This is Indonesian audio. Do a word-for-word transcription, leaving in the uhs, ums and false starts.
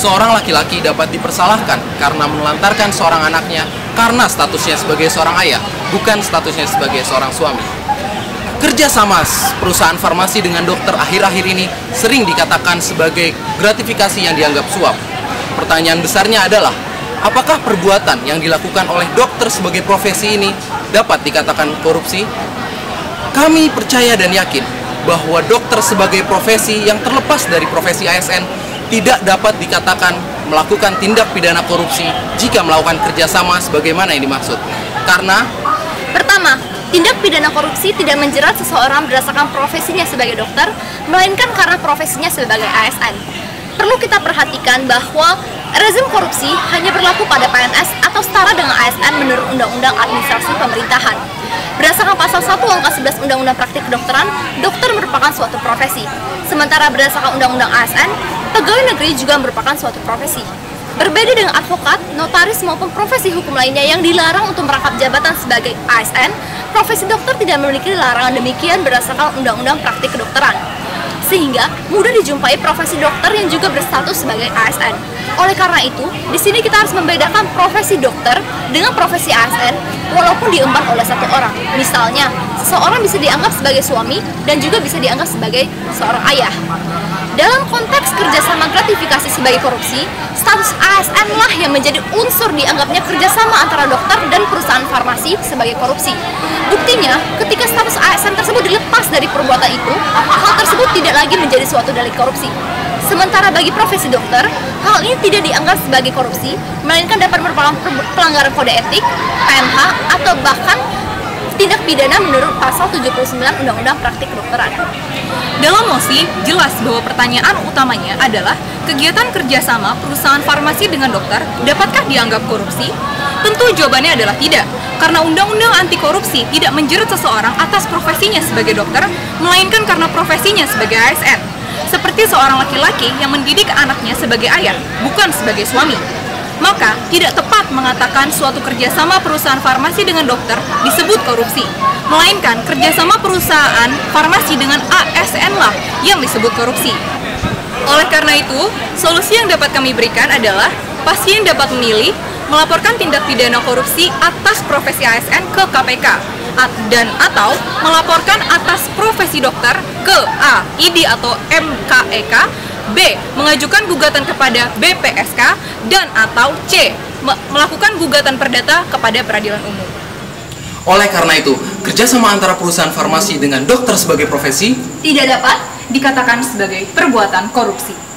seorang laki-laki dapat dipersalahkan karena menelantarkan seorang anaknya karena statusnya sebagai seorang ayah, bukan statusnya sebagai seorang suami. Kerja sama perusahaan farmasi dengan dokter akhir-akhir ini sering dikatakan sebagai gratifikasi yang dianggap suap. Pertanyaan besarnya adalah, apakah perbuatan yang dilakukan oleh dokter sebagai profesi ini dapat dikatakan korupsi? Kami percaya dan yakin bahwa dokter sebagai profesi yang terlepas dari profesi A S N tidak dapat dikatakan melakukan tindak pidana korupsi jika melakukan kerjasama sebagaimana yang dimaksud. Karena pertama, tindak pidana korupsi tidak menjerat seseorang berdasarkan profesinya sebagai dokter, melainkan karena profesinya sebagai A S N. Perlu kita perhatikan bahwa rezim korupsi hanya berlaku pada P N S atau setara dengan A S N menurut Undang-Undang Administrasi Pemerintahan. Berdasarkan pasal satu angka sebelas Undang-Undang Praktik Kedokteran, dokter merupakan suatu profesi. Sementara berdasarkan Undang-Undang A S N, pegawai negeri juga merupakan suatu profesi. Berbeda dengan advokat, notaris maupun profesi hukum lainnya yang dilarang untuk merangkap jabatan sebagai A S N, profesi dokter tidak memiliki larangan demikian berdasarkan Undang-Undang Praktik Kedokteran. Sehingga mudah dijumpai profesi dokter yang juga berstatus sebagai A S N. Oleh karena itu, di sini kita harus membedakan profesi dokter dengan profesi A S N walaupun diemban oleh satu orang. Misalnya, seseorang bisa dianggap sebagai suami dan juga bisa dianggap sebagai seorang ayah. Dalam konteks kerjasama gratifikasi sebagai korupsi, status A S N lah yang menjadi unsur dianggapnya kerjasama antara dokter dan perusahaan farmasi sebagai korupsi. Buktinya, ketika status A S N tersebut dilepas dari perbuatan itu, hal tersebut tidak lagi menjadi suatu delik korupsi. Sementara bagi profesi dokter, hal ini tidak dianggap sebagai korupsi, melainkan dapat merupakan pelanggaran kode etik, P M H, atau bahkan tindak pidana menurut pasal tujuh puluh sembilan Undang-Undang Praktik Kedokteran. Dalam mosi, jelas bahwa pertanyaan utamanya adalah kegiatan kerjasama perusahaan farmasi dengan dokter dapatkah dianggap korupsi? Tentu jawabannya adalah tidak, karena Undang-Undang Anti Korupsi tidak menjerat seseorang atas profesinya sebagai dokter, melainkan karena profesinya sebagai A S N. Seperti seorang laki-laki yang mendidik anaknya sebagai ayah, bukan sebagai suami. Maka, tidak tepat mengatakan suatu kerjasama perusahaan farmasi dengan dokter disebut korupsi, melainkan kerjasama perusahaan farmasi dengan A S N lah yang disebut korupsi. Oleh karena itu, solusi yang dapat kami berikan adalah pasien dapat memilih melaporkan tindak pidana korupsi atas profesi A S N ke K P K dan atau melaporkan atas profesi dokter ke A, I D atau M K E K, B, mengajukan gugatan kepada B P S K, dan atau C, melakukan gugatan perdata kepada peradilan umum. Oleh karena itu, kerjasama antara perusahaan farmasi dengan dokter sebagai profesi tidak dapat dikatakan sebagai perbuatan korupsi.